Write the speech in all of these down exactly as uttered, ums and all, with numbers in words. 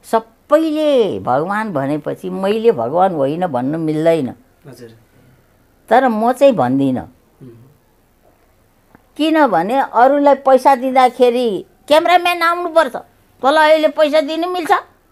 सबैले भगवान भनेपछि मैले भगवान होइन भन्नु मिल्दैन। हजुर। तर म चाहिँ भन्दिनँ, किनभने अरूलाई पैसा दिँदाखेरि क्यामेराम्यान आउनुपर्छ, तँलाई अहिले पैसा दिनु मिल्छ?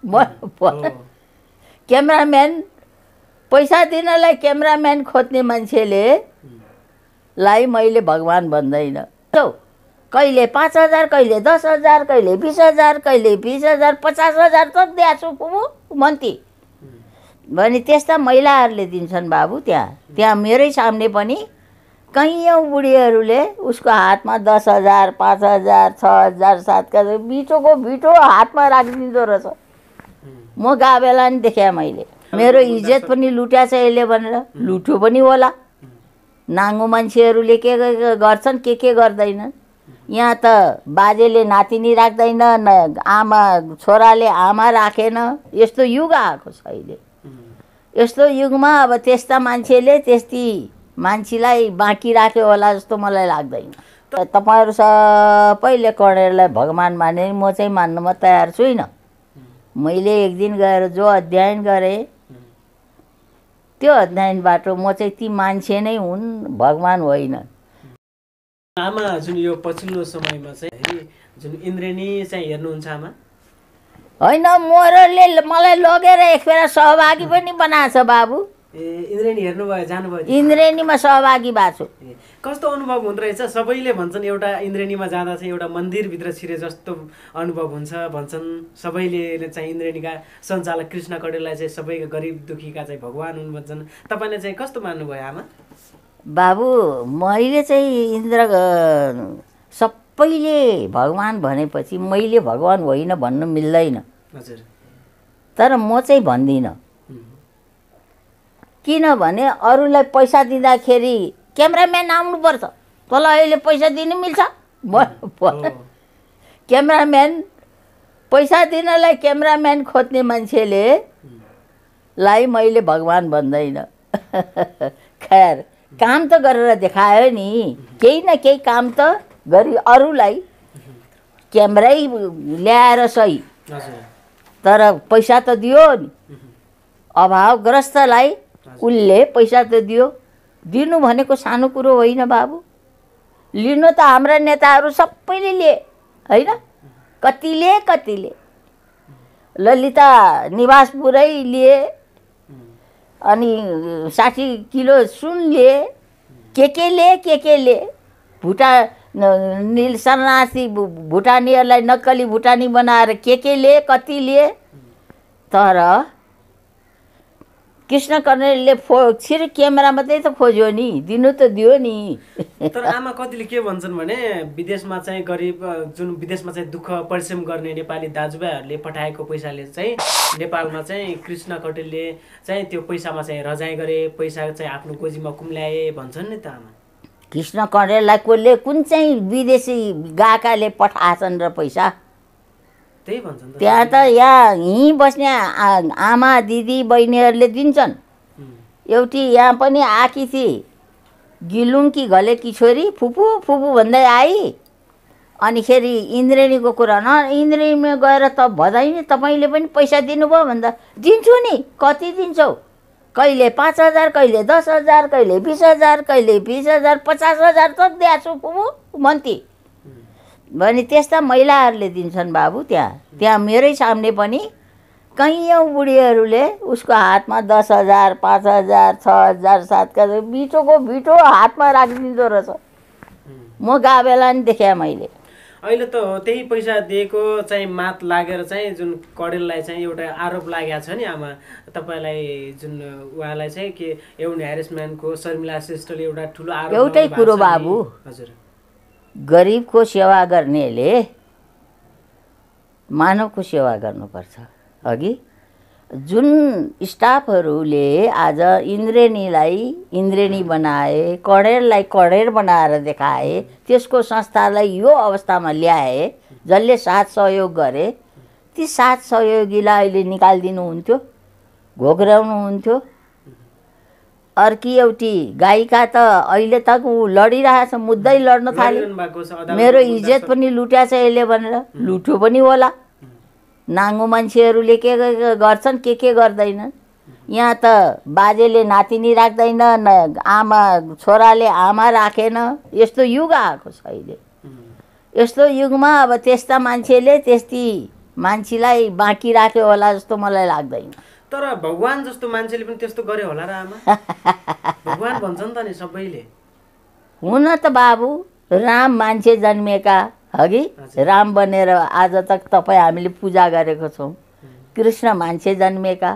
क्यामेराम्यान पैसा दिनलाई क्यामेराम्यान खोज्ने मान्छेले लाई मैले भगवान भन्दैन। कहिले पाँच हजार, कहिले दस हजार, कहिले बिस हजार, कहिले बिस हजार पचास हजार त दिएको छु मन्ती भने त्यस्ता महिलाहरूले दिन्छन् बाबु। त्यहाँ त्यहाँ मेरै सामने पनि कैयौँ बुढीहरूले उसको हातमा दस हजार पाँच हजार छ हजार सात हजार बिटोको बिटो हातमा राखिदिँदो रहेछ। म गएको बेला नि देखेँ मैले। मेरो इज्जत पनि लुट्या छ यसले भनेर, लुट्यो पनि होला। नाङ्गो मान्छेहरूले के गर्छन् के के गर्दैनन्। यहाँ त बाजेले नातिनी राख्दैन, न आमा छोराले आमा राखेन। यस्तो युग आएको छ अहिले। यस्तो युगमा अब त्यस्ता मान्छेले त्यस्ती मान्छेलाई बाँकी राख्यो होला जस्तो मलाई लाग्दैन। तपाईँहरू सबैले कणेरलाई भगवान माने, म चाहिँ मान्नमा तयार छुइनँ। मैले एक दिन गएर जो अध्ययन गरेँ त्यो अध्ययनबाट म चाहिँ ती मान्छे नै हुन्, भगवान होइन। आमा जुन यो पछिल्लो समयमा चाहिँ जुन इन्द्रेणी चाहिँ हेर्नुहुन्छ आमा? होइन, मोरले मलाई लगेर एक फेर सहभागी पनि बनाएको छ बाबु। ए इन्द्रेणी हेर्नुभयो, जानुभयो? इन्द्रेणीमा सहभागी भएको छु। कस्तो अनुभव हुँदो रहेछ? सबैले भन्छन् एउटा इन्द्रेणीमा जाँदा चाहिँ एउटा मन्दिरभित्र छिरे जस्तो अनुभव हुन्छ भन्छन्। सबैले चाहिँ इन्द्रेणीका सञ्चालक कृष्ण कडेललाई चाहिँ सबैका गरिब दुखीका चाहिँ भगवान हुन् भन्छन्। तपाईँले चाहिँ कस्तो मान्नुभयो आमा? बाबु मैले चाहिँ इन्द्र सबैले भगवान भनेपछि मैले भगवान होइन भन्नु मिल्दैन। हजुर। तर म चाहिँ भन्दिनँ, किनभने अरूलाई पैसा दिँदाखेरि क्यामेराम्यान आउनुपर्छ, तँलाई अहिले पैसा दिनु मिल्छ? क्यामेराम्यान पैसा दिनलाई क्यामेराम्यान खोज्ने मान्छेले लाई मैले भगवान भन्दैन। खैर काम त गरेर देखायो नि, केही न केही काम त गरी अरूलाई क्यामेरै ल्याएर सही, तर पैसा त दियो नि। अभावग्रस्तलाई उसले पैसा त दियो। दिनु भनेको सानो कुरो होइन बाबु। लिनु त हाम्रा नेताहरू सबैले लिए होइन, कतिले कतिले ललिता निवास पुरै लिए, अनि साठी किलो सुन लिए, के के ले के के ले भुटा निल शरणार्थी भुटानीहरूलाई नक्कली भुटानी बनाएर के के ले कति लिए। तर कृष्ण कनेलले फो छिर क्यामेरा मात्रै त खोज्यो नि, दिनु त दियो नि। तर आमा कतिले के भन्छन् भने विदेशमा चाहिँ गरिब जुन विदेशमा चाहिँ दुःख परिश्रम गर्ने नेपाली दाजुभाइहरूले पठाएको पैसाले चाहिँ नेपालमा चाहिँ कृष्ण कटेलले चाहिँ त्यो पैसामा चाहिँ रजाइ गरे, पैसा चाहिँ आफ्नो गोजीमा कुम्ल्याए भन्छन् नि त आमा। कृष्ण कटेललाई कसले कुन चाहिँ विदेशी गएकाले पठाएछन् र पैसा? त्यही भन्छन्। त्यहाँ त यहाँ यहीँ बस्ने आमा दिदी बहिनीहरूले दिन्छन्। एउटी यहाँ पनि आकी थिए, गिलुङकी घलेकी छोरी, फुपू फुपू भन्दै आई। अनिखेरि इन्द्रेणीको कुरा न, इन्द्रेणीमा गएर त भदाइ नि तपाईँले पनि पैसा दिनुभयो भन्दा दिन्छु नि, कति दिन्छौ? कहिले पाँच हजार, कहिले दस हजार, कहिले बिस हजार, कहिले बिस हजार पचास हजार त दिएको छु फुपू मन्ती भने त्यस्ता महिलाहरूले दिन्छन् बाबु। त्यहाँ त्यहाँ मेरै सामने पनि कैयौँ बुढीहरूले उसको हातमा दस हजार पाँच हजार छ हजार सात हजार बिटोको बिटो हातमा राखिदिँदो रहेछ। म गएको बेला नि देखेँ मैले। अहिले त त्यही पैसा दिएको चाहिँ मात लागेर चाहिँ जुन कडेललाई चाहिँ एउटा आरोप लागेको छ नि आमा तपाईँलाई, जुन उहाँलाई चाहिँ के यौन ह्यारेसमेन्टको शर्मिला श्रेष्ठले एउटा ठुलो आरोप। एउटै कुरो बाबु, हजुर, गरिबको सेवा गर्नेले मानवको सेवा गर्नुपर्छ। अघि जुन स्टाफहरूले आज इन्द्रेणीलाई इन्द्रेणी बनाए, कणेरलाई कणेर बनाएर देखाए, त्यसको संस्थालाई यो अवस्थामा ल्याए, जसले साथ सहयोग गरे, ती साथ सहयोगीलाई अहिले निकालिदिनुहुन्थ्यो, घोक्राउनुहुन्थ्यो। अर्की एउटी गायिका त अहिले तक ऊ लडिरहेछ, मुद्दै लड्न थाल्यो। मेरो इज्जत पनि लुट्या छ यसले भनेर, लुट्यो पनि होला। नाङ्गो मान्छेहरूले के के गर्छन् के के गर्दैनन्। यहाँ त बाजेले नातिनी राख्दैन, न आमा छोराले आमा राखेन। यस्तो युग आएको छ अहिले। यस्तो युगमा अब त्यस्ता मान्छेले त्यस्ती मान्छेलाई बाँकी राख्यो होला जस्तो मलाई लाग्दैन। तर भगवान जस्तो मान्छेले पनि त्यस्तो गरे होला र आमा? भगवान भन्छन् त नि सबैले। हुन त बाबु राम मान्छे जन्मेका हगि राम बनेर आज तक तपाईँ हामीले पूजा गरेको छौँ। कृष्ण मान्छे जन्मेका,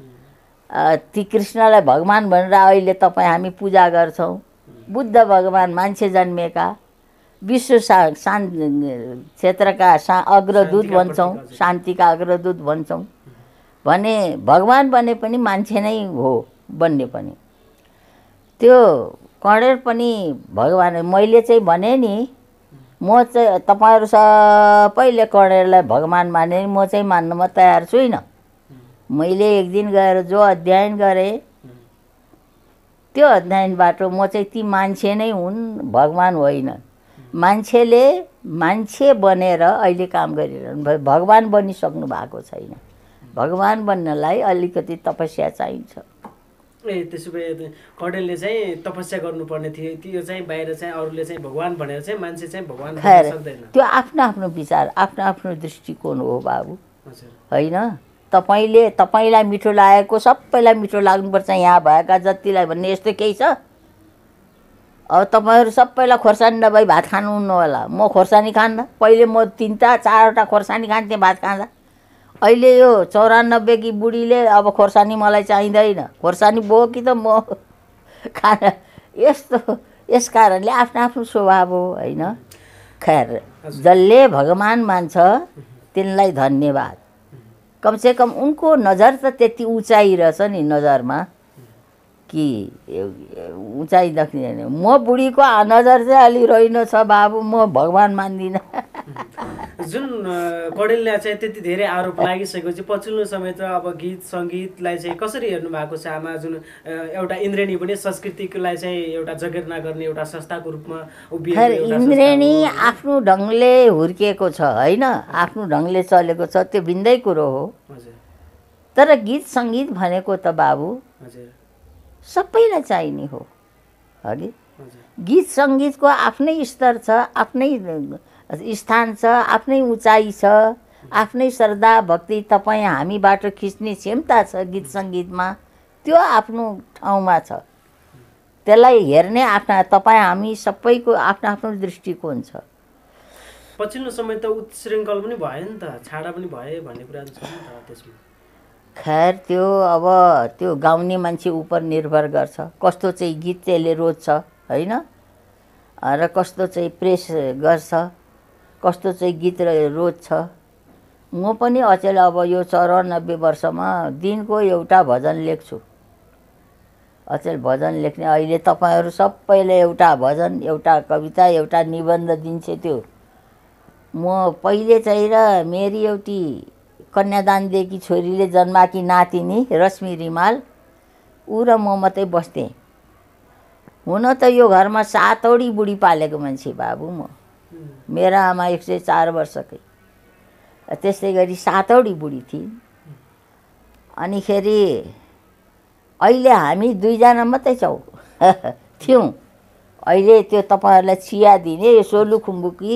ती कृष्णलाई भगवान भनेर अहिले तपाईँ हामी पूजा गर्छौँ। बुद्ध भगवान मान्छे जन्मेका, विश्व सा शान् क्षेत्रका सा अग्रदूत भन्छौँ, शान्तिका अग्रदूत भन्छौँ। भने भगवान बने पनि मान्छे नै हो बन्ने पनि। त्यो कणेर पनि भगवान। मैले चाहिँ भने नि म चाहिँ तपाईँहरू सबैले कणेरलाई भगवान माने, म चाहिँ मान्नमा तयार छुइनँ। मैले एक दिन गएर जो अध्ययन गरेँ त्यो अध्ययनबाट म चाहिँ ती मान्छे नै हुन्, भगवान होइन। मान्छेले मान्छे बनेर अहिले काम गरिरहनु, भगवान बनिसक्नु भएको छैन। भगवान बन्नलाई अलिकति तपस्या चाहिन्छ। ए त्यसो भए कणेरले चाहिँ तपस्या गर्नुपर्ने थियो, त्यो चाहिँ बाहिर चाहिँ अरूले चाहिँ भगवान भनेर चाहिँ मान्छे चाहिँ भगवान बन्न सक्दैन। त्यो आफ्नो आफ्नो विचार, आफ्नो आफ्नो दृष्टिकोण हो बाबु, हजुर होइन? तपाईँले तपाईँलाई मिठो लागेको सबैलाई मिठो लाग्नुपर्छ यहाँ भएका जतिलाई भन्ने यस्तो केही छ? अब तपाईँहरू सबैलाई खोर्सानी नभई भात खानुहुन्न होला। म खोर्सानी खान्न। पहिले म तिनवटा चारवटा खोर्सानी खान्थेँ भात खाँदा। अहिले यो चौरानब्बेकी बुढीले अब खोर्सानी मलाई चाहिँदैन, खोर्सानी भयो कि त म खान। यस्तो यस कारणले आफ्नो आफ्नो स्वभाव हो, होइन? खैर जसले भगवान मान्छ तिनलाई धन्यवाद। कमसेकम उनको नजर त त्यति उचाइ रहेछ नि नजरमा कि उचाइ देख्दैन। म बुढीको नजर चाहिँ अलि रहेनछ बाबु, म भगवान मान्दिनँ। जुन कणेरले चाहिँ त्यति धेरै आरोप लागिसकेपछि पछिल्लो समय त अब गीत सङ्गीतलाई चाहिँ कसरी हेर्नु भएको छ आमा? जुन एउटा इन्द्रेणी पनि संस्कृतिलाई चाहिँ एउटा जगेर्ना गर्ने एउटा संस्थाको रूपमा उभिएको, इन्द्रेणी आफ्नो ढङ्गले हुर्किएको छ, होइन? आफ्नो ढङ्गले चलेको छ, त्यो भिन्दै कुरो हो। तर गीत सङ्गीत भनेको त बाबु सबैलाई चाहिने हो, हगि? गीत सङ्गीतको आफ्नै स्तर छ, आफ्नै स्थान छ, आफ्नै उचाइ छ, आफ्नै श्रद्धा भक्ति तपाईँ हामीबाट खिच्ने क्षमता छ गीत सङ्गीतमा। त्यो आफ्नो ठाउँमा छ। त्यसलाई हेर्ने आफ्ना तपाईँ हामी सबैको आफ्नो आफ्नो दृष्टिकोण छ। पछिल्लो समय त उत्श्रृङ्खल पनि भयो नि त, छाडा पनि भए भन्ने कुरा छ नि त त्यसमा। खैर त्यो अब त्यो गाउने मान्छे उप निर्भर गर्छ, कस्तो चाहिँ गीत त्यसले रोज्छ, होइन? र कस्तो चाहिँ प्रेस गर्छ, कस्तो चाहिँ गीत रोज्छ। म पनि अचेल अब यो चौरानब्बे वर्षमा दिनको एउटा भजन लेख्छु। अचेल भजन लेख्ने। अहिले तपाईँहरू सबैले एउटा भजन, एउटा कविता, एउटा निबन्ध दिन्छ। त्यो म पहिले चाहिँ र मेरी एउटी कन्यादान दिएकी छोरीले जन्माकी नातिनी रश्मि रिमाल, ऊ र म मात्रै बस्थेँ। हुन त यो घरमा सातौडी बुढी पालेको मान्छे बाबु म। मेरो आमा एक सय चार वर्षकै, त्यस्तै गरी सातौडी बुढी थिइन्। अनिखेरि अहिले हामी दुईजना मात्रै छौँ थियौँ। अहिले त्यो तपाईँहरूलाई चिया दिने यो सोलुखुम्बुकी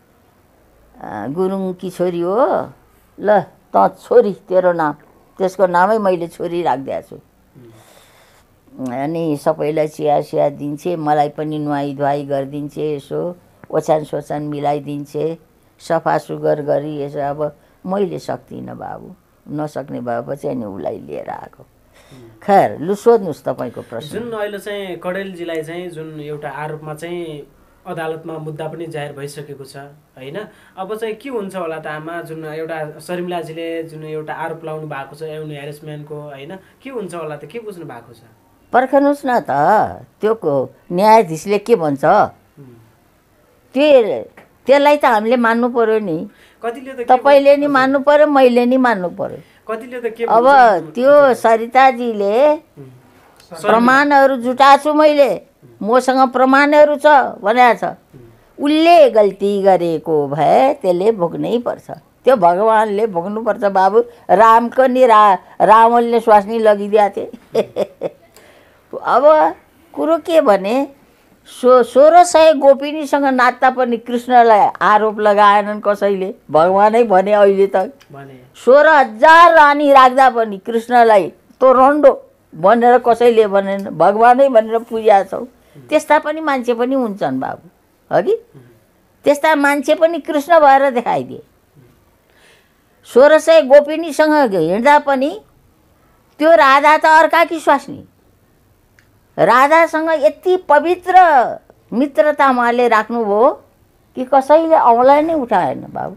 गुरुङकी छोरी हो। ल त छोरी, तेरो नाम, त्यसको नामै मैले छोरी राखिदिएको छु। अनि सबैलाई चिया सिया दिन्छे, मलाई पनि नुहाई धुवाई गरिदिन्छे, यसो ओछ्यान सोछ्यान मिलाइदिन्छे, सफा सुग्घर गरी। यसो अब मैले सक्दिनँ बाबु, नसक्ने भएपछि अनि उसलाई लिएर आएको। खैर लु सोध्नुहोस् तपाईँको प्रश्न। जुन अहिले चाहिँ कणेलजीलाई चाहिँ जुन एउटा आरोपमा चाहिँ अदालतमा मुद्दा पनि जाहेर भइसकेको छ, होइन? अब चाहिँ के हुन्छ होला त आमा? जुन एउटा शर्मिलाजीले जुन एउटा आरोप लाउनु भएको छ यौन ह्यारेसमेन्टको, होइन? के हुन्छ होला त? के बुझ्नु भएको छ? पर्खनुहोस् न त, त्यो न्यायाधीशले के भन्छ त्यो त्यसलाई त हामीले मान्नु पर्यो नि। कतिले त तपाईँले नि मान्नु पर्यो, मैले नि मान्नु पर्यो। कतिले त के अब त्यो सरिताजीले प्रमाणहरू जुटाछु मैले, मसँग प्रमाणहरू छ भनेको छ। उसले गल्ती गरेको भए त्यसले भोग्नै पर्छ। त्यो भगवान्ले भोग्नुपर्छ बाबु। रामको नि रा रावणले स्वास्नी लगिदिएको थिए। अब कुरो के भने सो सोह्र सय गोपिनीसँग नाच्दा पनि कृष्णलाई आरोप लगाएनन् कसैले। भगवानै भने अहिले त सोह्र हजार रानी राख्दा पनि कृष्णलाई तो रन्डो भनेर कसैले भनेन, भगवानै भनेर पूजा छौ। त्यस्ता पनि मान्छे पनि हुन्छन् बाबु, हगि? त्यस्ता मान्छे पनि कृष्ण भएर देखाइदिए। सोह्र सय गोपिनीसँग हिँड्दा पनि त्यो राधा त अर्काकी स्वास्नी। राधासँग यति पवित्र मित्रता उहाँले राख्नुभयो कि कसैले औँलाई नै उठाएन बाबु।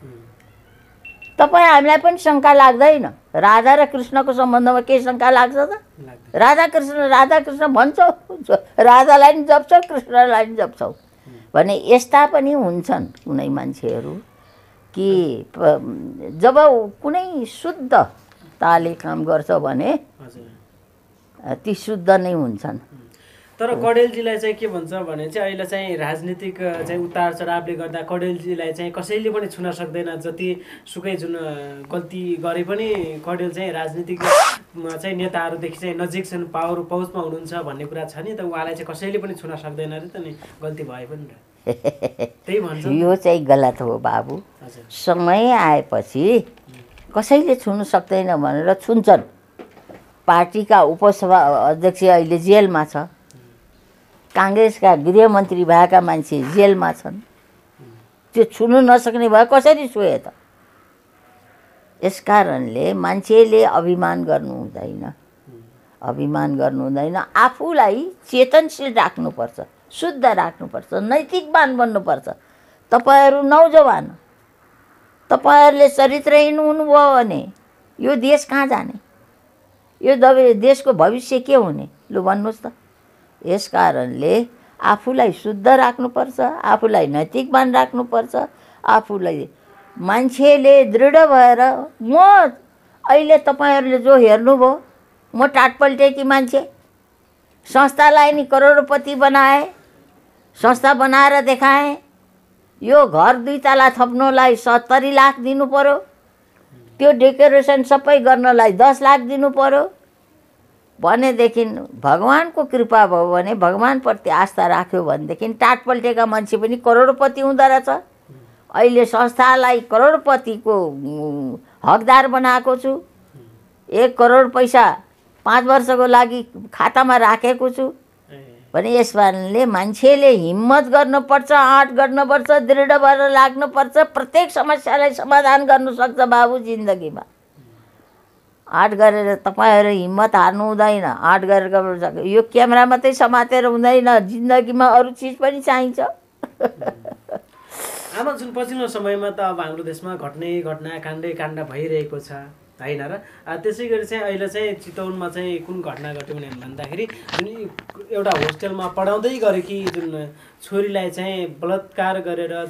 तपाईँ हामीलाई पनि शङ्का लाग्दैन? राधा र कृष्णको सम्बन्धमा के शङ्का लाग्छ त? राधा कृष्ण राधा कृष्ण भन्छौ, राधालाई नि जप्छौ, कृष्णलाई नि जप्छौ भने यस्ता पनि हुन्छन् कुनै मान्छेहरू कि जब कुनै शुद्ध ताले काम गर्छ भने ती शुद्ध नै हुन्छन्। तर कडेलजीलाई चाहिँ के भन्छ भने चाहिँ अहिले चाहिँ राजनीतिक चाहिँ उतार चढावले गर्दा कडेलजीलाई चाहिँ कसैले पनि छुन सक्दैन। जति सुकै जुन गल्ती गरे पनि कडेल चाहिँ राजनीतिकमा चाहिँ नेताहरूदेखि चाहिँ नजिक छन्, पावर पहुँचमा हुनुहुन्छ भन्ने कुरा छ नि, त उहाँलाई चाहिँ कसैले पनि छुन सक्दैन अरे त नि, गल्ती भए पनि र त्यही भन्छ। यो चाहिँ गलत हो बाबु। समय आएपछि कसैले छुन सक्दैन भनेर छुन्छन्। पार्टीका उपसभा अध्यक्ष अहिले जेलमा छ, काङ्ग्रेसका गृहमन्त्री भएका मान्छे जेलमा छन्। त्यो छुनु नसक्ने भए कसरी छुए त? यस कारणले मान्छेले अभिमान गर्नु हुँदैन, अभिमान गर्नु हुँदैन। आफूलाई चेतनशील राख्नुपर्छ, शुद्ध राख्नुपर्छ, नैतिकवान बन्नुपर्छ। तपाईँहरू नौजवान, तपाईँहरूले चरित्रहीन हुनुभयो भने यो देश कहाँ जाने? यो दबे देशको भविष्य के हुने? लु भन्नुहोस् त। यस कारणले आफूलाई शुद्ध राख्नुपर्छ, आफूलाई नैतिकवान राख्नुपर्छ। आफूलाई मान्छेले दृढ भएर, म अहिले तपाईँहरूले जो हेर्नुभयो, म टाटपल्टेकी मान्छे, संस्थालाई नि करोडपति बनाएँ, संस्था बनाएर देखाएँ। यो घर दुई तला थप्नलाई सत्तरी लाख दिनु पर्यो, त्यो डेकोरेसन सबै गर्नलाई दस लाख दिनु पर्यो भनेदेखि भगवानको कृपा भयो भने, भगवानप्रति आस्था राख्यो भनेदेखि टाटपल्टेका मान्छे पनि करोडपति हुँदो रहेछ। अहिले संस्थालाई करोडपतिको हकदार बनाएको छु। एक करोड पैसा पाँच वर्षको लागि खातामा राखेको छु भने यस कारणले मान्छेले हिम्मत गर्नुपर्छ, आँट गर्नुपर्छ, दृढ भएर लाग्नुपर्छ। प्रत्येक समस्यालाई समाधान गर्नु सक्छ बाबु जिन्दगीमा। आँट गरेर तपाईँहरू हिम्मत हार्नु हुँदैन। आँट गरेर यो क्यामेरा मात्रै समातेर हुँदैन, जिन्दगीमा अरू चिज पनि चाहिन्छ। आमा, जुन पछिल्लो समयमा त अब हाम्रो देशमा घट्ने घटना काण्डै काण्ड भइरहेको छ होइन र? त्यसै गरी चाहिँ अहिले चाहिँ चितवनमा चाहिँ कुन घटना घट्यो भने भन्दाखेरि जुन एउटा होस्टेलमा पढाउँदै गरेकी जुन छोरीलाई चाहिँ बलात्कार गरेर